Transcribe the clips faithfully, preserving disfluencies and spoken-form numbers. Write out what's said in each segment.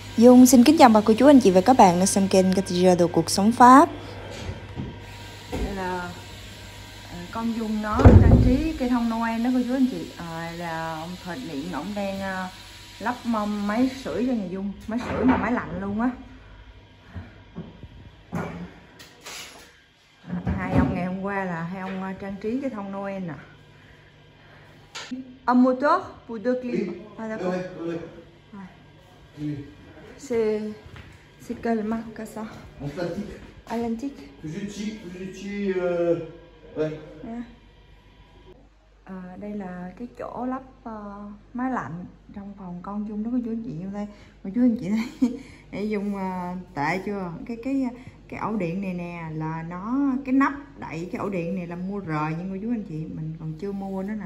Dung xin kính chào bà cô chú anh chị và các bạn đang xem kênh Katia đồ cuộc sống Pháp. Đây là con Dung nó trang trí cây thông Noel đó cô chú anh chị. À, là ông Thịnh Điện ổng đang uh, lắp mâm máy sưởi cho nhà Dung, máy sưởi mà máy lạnh luôn á. Hai ông ngày hôm qua là hai ông uh, trang trí cây thông Noel nè. Un moteur pour deux clim. Ah d'accord. C'est c'est quelle marque ça? Atlantique. Atlantique. Fuji, Fuji, euh... ouais. Yeah. À, đây là cái chỗ lắp uh, máy lạnh trong phòng con Dung đó cô chú anh chị vô đây. Cô chú anh chị thấy để Dung uh, tệ chưa? Cái cái cái ổ điện này nè là nó cái nắp đậy cái ổ điện này là mua rồi nhưng cô chú anh chị mình còn chưa mua nữa nè.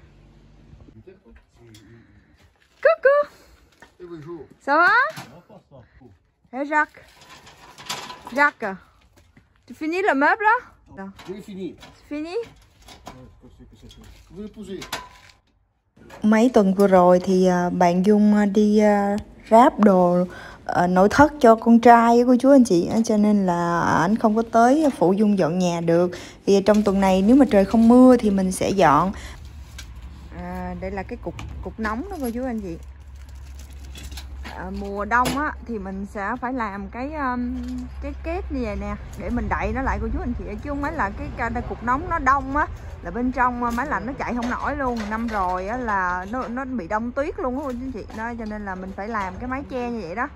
Coucou. Ça va? Hey Jacques. Jacques. Tu finis le meuble là? Non. Oui, fini. Fini? Vous le posez. Mấy tuần vừa rồi thì bạn Dung đi ráp đồ nội thất cho con trai của cô chú anh chị, cho nên là anh không có tới phụ Dung dọn nhà được. Thì trong tuần này nếu mà trời không mưa thì mình sẽ dọn. À, đây là cái cục cục nóng đó cô chú anh chị. À, mùa đông á thì mình sẽ phải làm cái um, cái kết như vậy nè để mình đậy nó lại cô chú anh chị, chứ không phải là cái, cái cục nóng nó đông á là bên trong máy lạnh nó chạy không nổi luôn. Năm rồi á là nó nó bị đông tuyết luôn á cô chú anh chị đó, cho nên là mình phải làm cái mái che như vậy đó.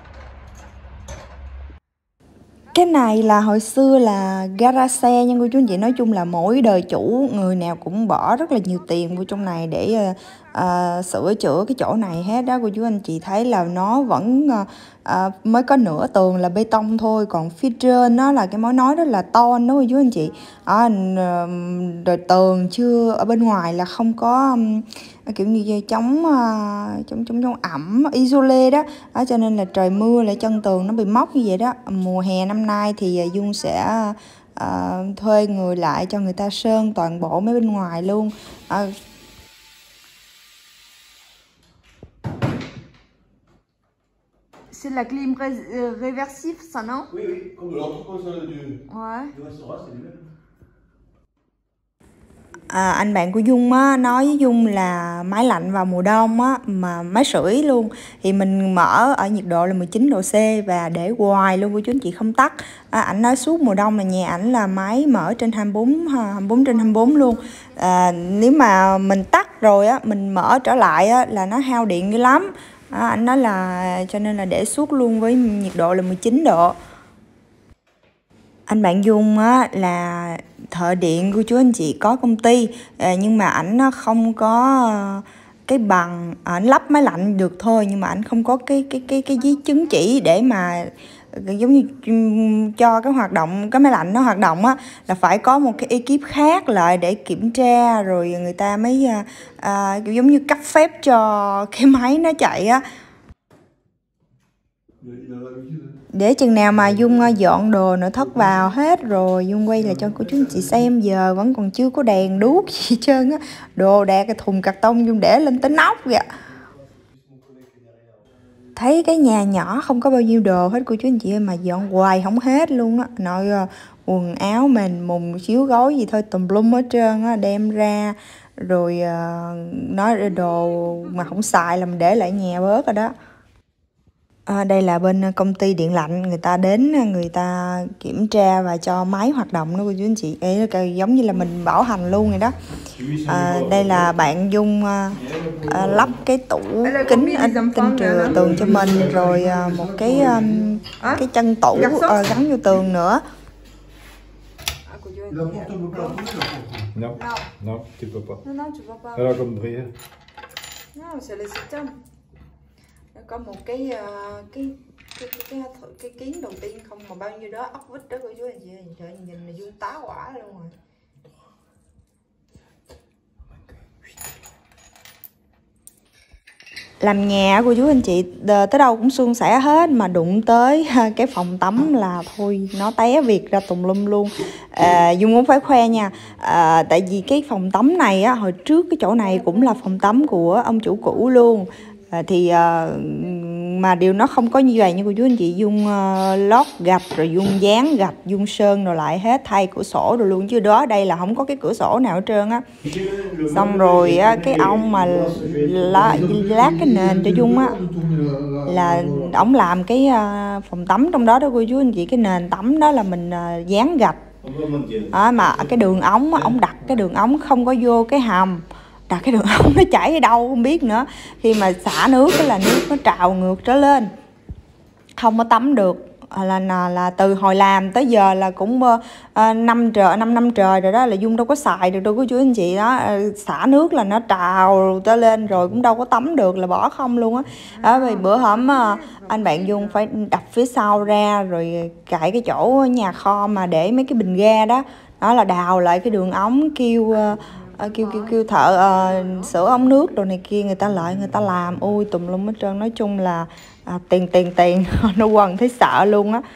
Cái này là hồi xưa là gara xe nha cô chú anh chị. Nói chung là mỗi đời chủ người nào cũng bỏ rất là nhiều tiền vô trong này để uh, uh, sửa chữa cái chỗ này hết đó cô chú anh chị. Thấy là nó vẫn uh, uh, mới có nửa tường là bê tông thôi, còn phía trên nó là cái mối nói đó là ton đó cô chú anh chị. À, rồi tường chưa ở bên ngoài là không có um, kiểu như chống uh, chống chống chống ẩm isolé đó. Đó cho nên là trời mưa lại chân tường nó bị móc như vậy đó. Mùa hè năm nay thì Dung sẽ uh, thuê người lại cho người ta sơn toàn bộ mấy bên ngoài luôn. Uh, C'est la clim ré réversible, ça non? Oui, oui, comme l'entrecôte du, ouais. du restaurant, c'est les mêmes. À, anh bạn của Dung á, nói với Dung là máy lạnh vào mùa đông á, mà máy sưởi luôn thì mình mở ở nhiệt độ là mười chín độ C và để hoài luôn cô chú anh chị, không tắt. À, ảnh nói suốt mùa đông là nhà ảnh là máy mở trên hai mươi bốn, hai mươi bốn trên hai mươi bốn luôn. À, nếu mà mình tắt rồi á, mình mở trở lại á, là nó hao điện dữ lắm. À, anh nói là cho nên là để suốt luôn với nhiệt độ là mười chín độ. Anh bạn Dung á, là thợ điện của chú anh chị, có công ty à, nhưng mà ảnh không có cái bằng, ảnh lắp máy lạnh được thôi nhưng mà ảnh không có cái cái cái cái giấy chứng chỉ để mà giống như cho cái hoạt động cái máy lạnh nó hoạt động á, là phải có một cái ekip khác lại để kiểm tra rồi người ta mới à, kiểu giống như cấp phép cho cái máy nó chạy á. Để chừng nào mà Dung dọn đồ nội thất vào hết rồi Dung quay lại cho cô chú anh chị xem. Giờ vẫn còn chưa có đèn đuốc gì hết trơn á. Đồ đạc cái thùng carton Dung để lên tới nóc kìa. Thấy cái nhà nhỏ không có bao nhiêu đồ hết cô chú anh chị ơi, mà dọn hoài không hết luôn á. Nội quần áo mền mùng chiếu gối gì thôi tùm lum hết trơn á, đem ra rồi uh, nói đồ mà không xài là mình để lại nhà bớt rồi đó. À, đây là bên công ty điện lạnh, người ta đến người ta kiểm tra và cho máy hoạt động đó cô chú anh chị. Ê, giống như là mình bảo hành luôn rồi đó. À, đây là bạn Dung à, à, lắp cái tủ kính tinh trừ tường cho mình, rồi à, một cái um, cái chân tủ à, gắn vô tường nữa. Non, non, tu peux pas. Non, non, tu peux pas. Alors comme Brielle. Non, c'est le système. Nó có một cái cái cái cái cái, cái, cái kiến đầu tiên không mà bao nhiêu đó ốc vít đó cô chú anh chị, trời nhìn là Dung tá quả luôn rồi. Làm nhà cô chú anh chị tới đâu cũng suôn sẻ hết, mà đụng tới cái phòng tắm là thôi nó té việc ra tùm lum luôn. À, Dung muốn phải khoe nha, à, tại vì cái phòng tắm này á, hồi trước cái chỗ này cũng là phòng tắm của ông chủ cũ luôn. À, thì uh, mà điều nó không có như vậy nha cô chú anh chị. Dung uh, lót gạch rồi Dung dán gạch, Dung sơn rồi lại hết, thay cửa sổ rồi luôn, chứ đó đây là không có cái cửa sổ nào hết trơn á. Xong rồi á, cái ông mà lá, lát cái nền cho Dung á là ổng làm cái uh, phòng tắm trong đó đó cô chú anh chị. Cái nền tắm đó là mình uh, dán gạch à, mà cái đường ống á, ổng đặt cái đường ống không có vô cái hầm, đặt cái đường ống nó chảy ở đâu không biết nữa. Khi mà xả nước cái là nước nó trào ngược trở lên, không có tắm được. Là, là là từ hồi làm tới giờ là cũng uh, năm trời năm năm trời rồi đó, là Dung đâu có xài được đâu cô chú anh chị đó. Uh, xả nước là nó trào tới lên rồi cũng đâu có tắm được, là bỏ không luôn á. Đó, vì bữa hổm uh, anh bạn Dung phải đập phía sau ra rồi cạy cái chỗ nhà kho mà để mấy cái bình ga đó, đó là đào lại cái đường ống, kêu uh, uh, kêu kêu kêu thợ uh, sửa ống nước đồ này kia, người ta lại người ta làm ui tùm lum hết trơn. Nói chung là À, tiền tiền tiền nó quần thấy sợ luôn á.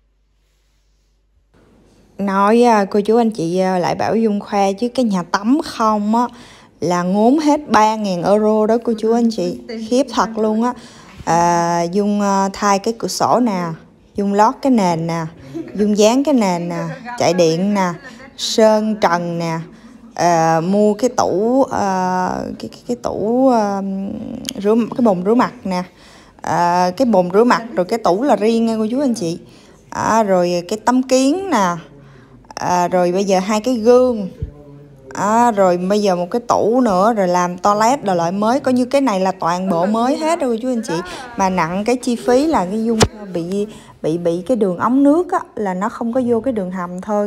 Nói cô chú anh chị lại bảo Dung khoe chứ cái nhà tắm không á là ngốn hết ba ngàn euro đó cô chú anh chị, khiếp thật luôn á. À, Dung thay cái cửa sổ nè, Dung lót cái nền nè, Dung dán cái nền nè, chạy điện nè, sơn trần nè, à, mua cái tủ à, cái, cái cái tủ à, rửa cái bồn rửa mặt nè. À, cái bồn rửa mặt rồi cái tủ là riêng nha cô chú anh chị. À, rồi cái tấm kiến nè, à, rồi bây giờ hai cái gương, à, rồi bây giờ một cái tủ nữa, rồi làm toilet rồi lại mới. Coi như cái này là toàn bộ mới hết rồi cô chú anh chị. Mà nặng cái chi phí là cái Dung bị bị bị cái đường ống nước á, là nó không có vô cái đường hầm thôi.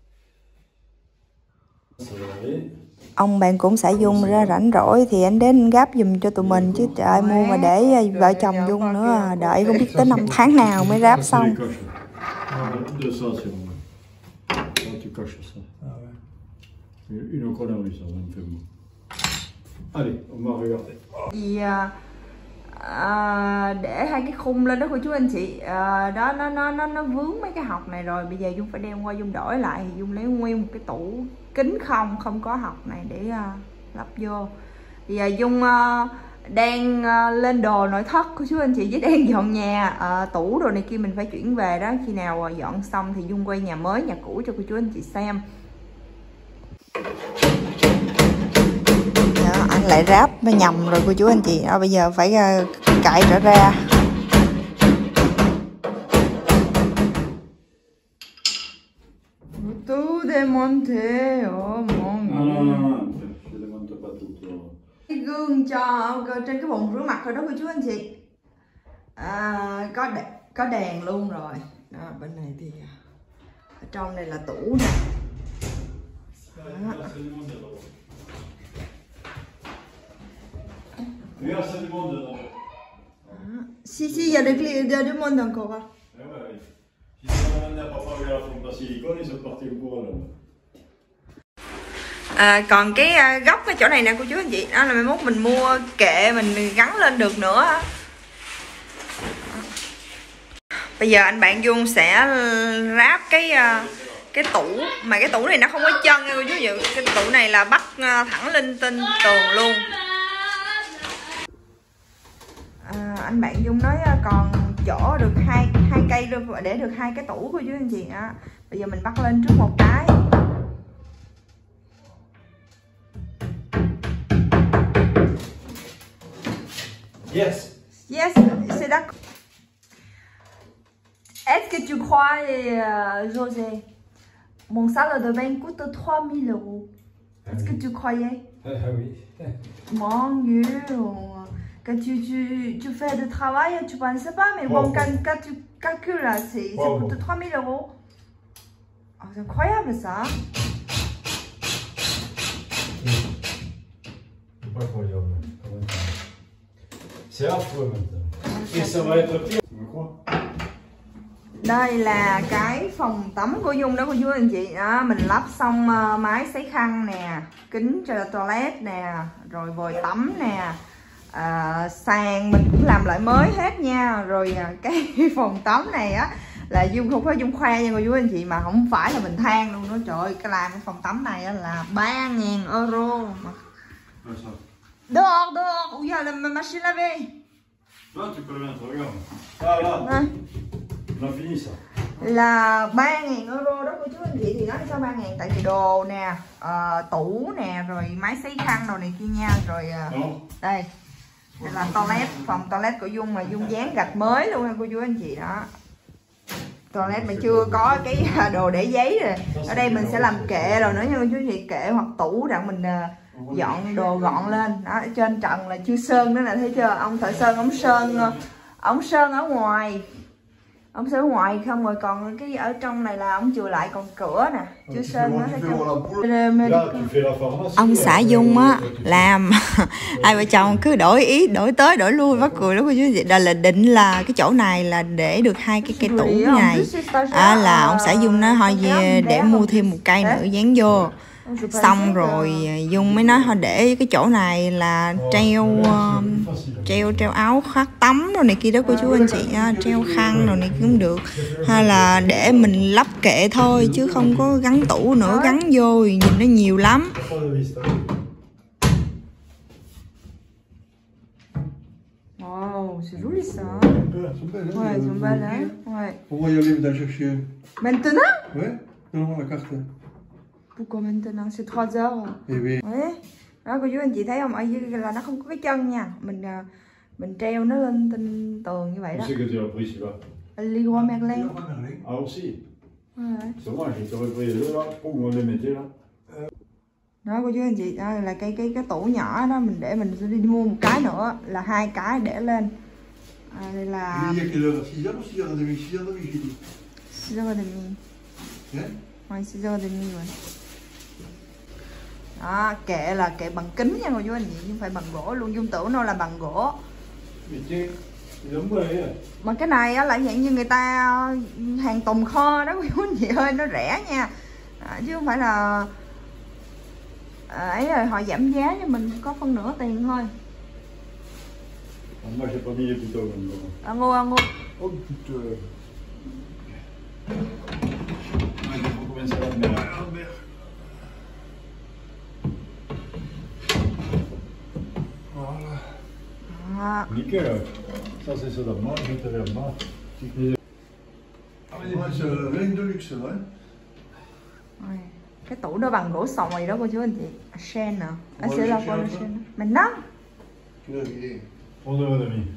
Ông bạn cũng sẽ Dung ra rảnh rỗi thì anh đến gắp giùm cho tụi mình, chứ trời mua mà để vợ chồng Dung nữa đợi không biết tới năm tháng nào mới ráp xong. Thì à, để hai cái khung lên đó cô chú anh chị, à, đó nó nó nó nó vướng mấy cái học này rồi, bây giờ Dung phải đem qua Dung đổi lại. Thì Dung lấy nguyên một cái tủ kính không không có học này để uh, lắp vô. Bây giờ Dung uh, đang uh, lên đồ nội thất cô chú anh chị, với đang dọn nhà, uh, tủ đồ này kia mình phải chuyển về đó. Khi nào uh, dọn xong thì Dung quay nhà mới nhà cũ cho cô chú anh chị xem. Đó, anh lại ráp nhầm rồi cô chú anh chị. Đó, bây giờ phải uh, cạy trở ra. Tout démonté, oh mon Dieu. Non, non, non, je démonte pas tout. Cái gương cho trên cái bồn rửa mặt rồi đó cô chú anh chị. À, có đè, có đèn luôn rồi. Đó, bên này thì ở trong này là tủ nè. Si si, il y a des clés, il y a du monde encore. À, còn cái góc cái chỗ này nè cô chú anh chị, đó là mai mốt mình mua kệ mình gắn lên được nữa. Bây giờ anh bạn Dung sẽ ráp cái cái tủ, mà cái tủ này nó không có chân nha cô chú anh chị. Cái tủ này là bắt thẳng lên trên tường luôn. À, anh bạn Dung nói còn chỗ được hai hai cây luôn để được hai cái tủ cô chú anh chị á. Bây giờ mình bắt lên trước một cái. Yes. Yes, c'est d'accord. Est-ce que tu crois, euh, José, mon salle de bain coûte trois mille euros? Est-ce que tu croyais? Ah oui. Mon Dieu. Quand tu, tu, tu fais du travail, tu penses pas, mais bon, Oh. quand, quand tu calcules, c'est, ça Oh. coûte trois mille euros. Oh, c'est incroyable ça. C'est pas croyable. C'est affreux maintenant. Et ça va être pire. Tu me crois? Đây là cái phòng tắm của Dung đó cô chú anh chị. Đó, mình lắp xong uh, máy sấy khăn nè, kính cho toilet nè, rồi vòi tắm nè, uh, sàn mình cũng làm lại mới hết nha. Rồi uh, cái phòng tắm này á là Dung không phải Dung khoe nha cô chú anh chị, mà không phải là mình than luôn đó. Trời ơi, cái làm cái phòng tắm này á là ba ngàn euro mà. Dehors, dehors, où il y a la machine à laver. Là, tu peux le mettre, regarde. Ah, là. Đây. On a fini ça. Là ba ngàn euro đó cô chú anh chị. Thì nói sao ba ngàn, tại vì đồ nè, uh, tủ nè, rồi máy sấy khăn đồ này kia nha. Rồi uh, đây, đây là toilet, phòng toilet của Dung, mà Dung dán gạch mới luôn nha cô chú anh chị đó. Toilet mà chưa có cái đồ để giấy rồi. Ở đây mình sẽ làm kệ rồi nữa nha cô chú anh chị, kệ hoặc tủ để mình uh, dọn đồ gọn lên. Đó, ở trên trần là chưa sơn nữa nè, thấy chưa? Ông thợ sơn ông sơn ông sơn ở ngoài. Ông sơn ở ngoài không, rồi còn cái ở trong này là ông chừa lại, còn cửa nè chưa sơn nữa, thấy chưa? Ông xã Dung á làm hai vợ chồng cứ đổi ý, đổi tới đổi lui, mắc cười lắm cô chú. Đây là định là cái chỗ này là để được hai cái cây tủ này, à, là ông xã Dung nói thôi về để mua thêm một cây nữa dán vô. Xong rồi Dung mới nói thôi để cái chỗ này là treo uh, treo treo áo khoác tắm rồi này kia đó cô chú anh chị, uh, treo khăn rồi này cũng được, hay là để mình lắp kệ thôi chứ không có gắn tủ nữa, gắn vô nhìn nó nhiều lắm. Wow, c'est joli ça. Ouais, ils sont belles hein. Ouais. On va y aller maintenant chercher. Maintenant? Ouais, donne-moi la carte. Pourquoi maintenant? C'est trois heures. Eh oui. Ouais. Đó cô chú anh chị thấy không? Ở dưới là nó không có cái chân nha. Mình mình treo nó lên trên tường như vậy đó. C'est que tu as pris celui-là. Leroy Merlin. Ah aussi. Ouais. C'est moi, je t'aurais pris les deux là. Pourquoi on les mettait là? Đó cô chú anh chị, đó là cái cái cái tủ nhỏ đó, mình để mình sẽ đi mua một cái nữa, là hai cái để lên. À, đây là Il y a quelle heure? six heures ou six heures et demie? six heures et demie j'ai dit. six heures et demie. Hein? Ouais, six heures et demie rồi. Đó, kệ là kệ bằng kính nha cô chú anh chị, không phải bằng gỗ luôn. Dung tưởng nó là bằng gỗ. Mà cái này á là dạng như người ta hàng tồn kho đó cô chú anh chị ơi, nó rẻ nha, à, chứ không phải là à, ấy rồi họ giảm giá cho mình có phân nửa tiền thôi. Moi j'ai pas mis les couteaux comme ça. À, mua à, mua. Oh putain. Combien ça va me mettre? Voilà. À. Nickel. Ça c'est ça d'abord, je te verrai pas. Moi c'est rien de luxe là. Cái tủ đó bằng gỗ sồi đó cô chú anh chị. Sen nè. À, sẽ là con sen. Mình đó. onze heures et demie.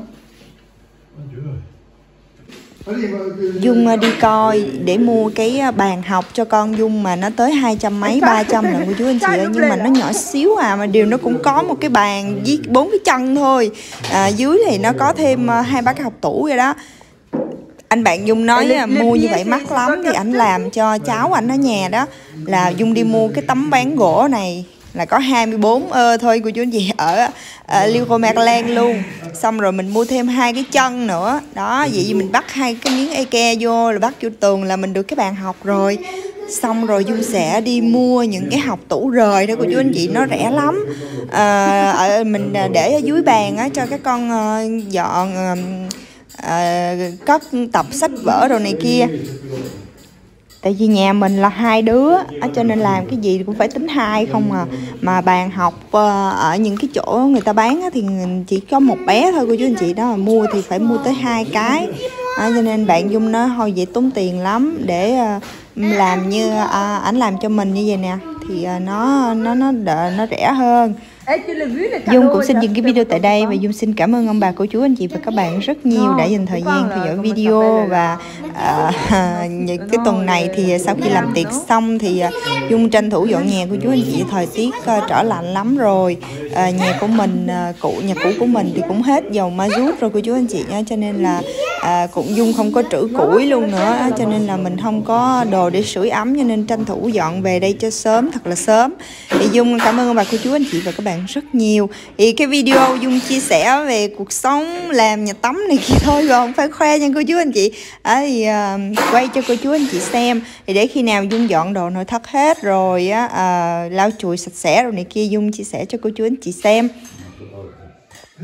Dung đi coi để mua cái bàn học cho con Dung mà nó tới hai trăm mấy ba trăm lần cô chú anh chị ơi, nhưng mà nó nhỏ xíu à, mà điều nó cũng có một cái bàn với bốn cái chân thôi, à, dưới thì nó có thêm hai ba cái học tủ vậy đó. Anh bạn Dung nói mua như vậy mắc lắm, thì ảnh làm cho cháu ảnh ở nhà đó, là Dung đi mua cái tấm ván gỗ này là có hai mươi bốn ơ thôi cô chú anh chị, ở, ở Leroy Merlin luôn. Xong rồi mình mua thêm hai cái chân nữa đó, vậy vì mình bắt hai cái miếng Ikea vô là bắt vô tường là mình được cái bàn học rồi. Xong rồi Dung sẽ đi mua những cái học tủ rời đó cô chú anh chị, nó rẻ lắm, à, ở mình để ở dưới bàn á, cho các con uh, dọn uh, uh, cất tập sách vở đồ này kia. Tại vì nhà mình là hai đứa, cho nên làm cái gì cũng phải tính hai không à. Mà bàn học ở những cái chỗ người ta bán thì chỉ có một bé thôi cô chú anh chị, đó mà mua thì phải mua tới hai cái. À, cho nên bạn Dung nói thôi vậy tốn tiền lắm, để làm như à, ảnh làm cho mình như vậy nè, thì nó nó nó đỡ, nó rẻ hơn. Dung cũng xin dừng cái video tại đây, và Dung xin cảm ơn ông bà cô chú anh chị và các bạn rất nhiều đã dành thời gian theo dõi video. Và uh, những cái tuần này thì sau khi làm tiệc xong thì uh, Dung tranh thủ dọn nhà cô chú anh chị, thời tiết uh, trở lạnh lắm rồi. Uh, nhà của mình uh, cũ nhà cũ của mình thì cũng hết dầu ma rút rồi cô chú anh chị nha, cho nên là uh, cũng Dung không có trữ củi luôn nữa, cho nên là mình không có đồ để sưởi ấm, cho nên tranh thủ dọn về đây cho sớm, thật là sớm. Thì Dung cảm ơn ông bà cô chú anh chị và các bạn rất nhiều. Thì cái video Dung chia sẻ về cuộc sống làm nhà tắm này kia thôi, rồi không phải khoe nha cô chú anh chị. À, thì uh, quay cho cô chú anh chị xem, thì để khi nào Dung dọn đồ nội thất hết rồi á, uh, lau chùi sạch sẽ rồi này kia, Dung chia sẻ cho cô chú anh chị xem.